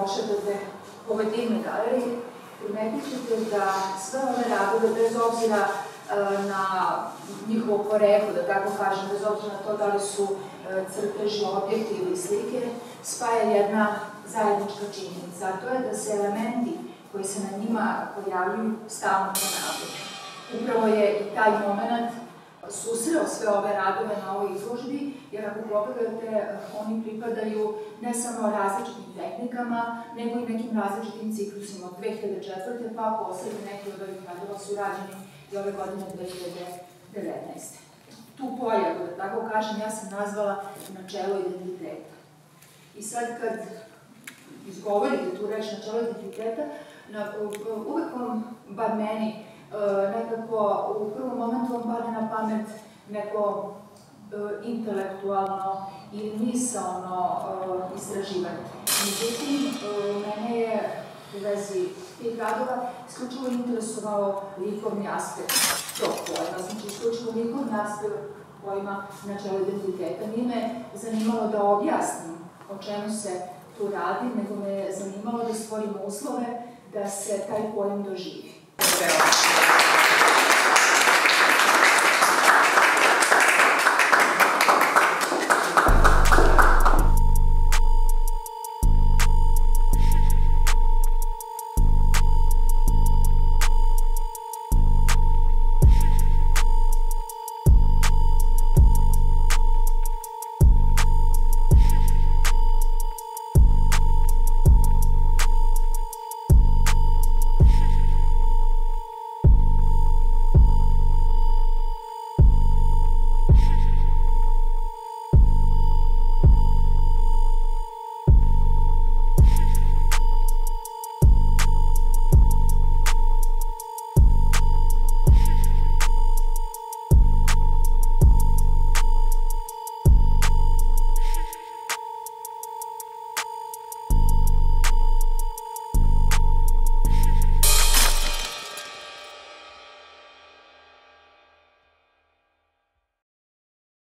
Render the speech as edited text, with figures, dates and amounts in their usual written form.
prošetate po ovoj divnoj galeriji, primetit ćete da sve ove radove, bez obzira na njihovo poreklo, da tako kažem, bez obzira na to da li su crteži, objekti ili slike, spaja jedna zajednička činjenica, a to je da se elementi koji se na njima pojavljuju stalno ponavljaju. Upravo je i taj moment susreo sve ove radove na ovoj izložbi, jer ako pogledate, oni pripadaju ne samo različitim tehnikama, nego i nekim različitim ciklusima od 2004. pa poslednje neki od ovih radova su rađeni i ove godine 2019. Tu pojavu, da tako kažem, ja sam nazvala načelo identiteta. I sad kad izgovorite tu reč načelo identiteta, uvek vam, bar meni, nekako u prvom momentu vam padne na pamet neko intelektualno ili misaono istraživanje. Međutim, mene je u vezi tih radova isključivo interesovao likovni aspekt tog pojma, znači isključivo likovni aspekt pojma načela identiteta. Nije me zanimalo da objasnim o čemu se tu radi, nego me je zanimalo da stvorimo uslove da se taj pojam doživi.